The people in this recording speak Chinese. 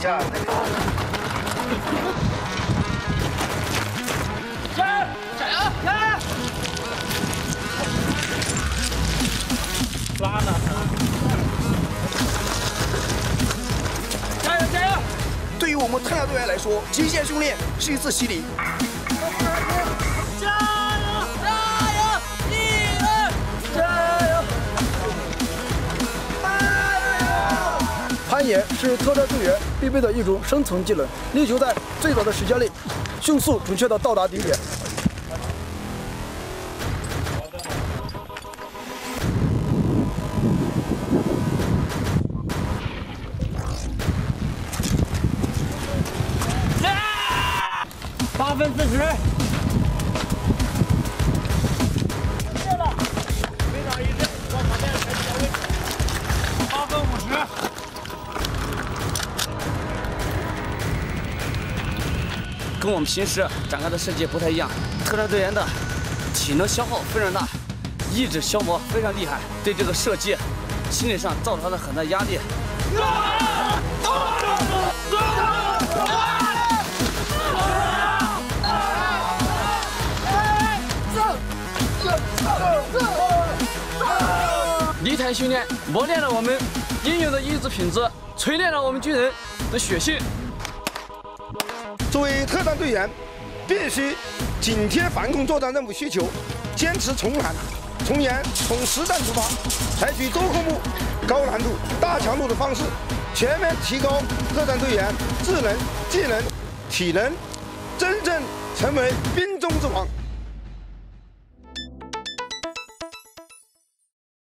下。 加油！加油！加油！拉呢？加油！加油！ 对于我们特战队员来说，极限训练是一次洗礼。 攀岩是特战队员必备的一种生存技能，力求在最短的时间内迅速准确地到达顶点。 8分40。 跟我们平时展开的射击不太一样，特战队员的体能消耗非常大，意志消磨非常厉害，对这个射击心理上造成了很大压力。离台训练磨练了我们英勇的意志品质，锤炼了我们军人的血性。 作为特战队员，必须紧贴反恐作战任务需求，坚持从难、从严、从实战出发，采取多科目、高难度、大强度的方式，全面提高特战队员智能、技能、体能，真正成为兵中之王。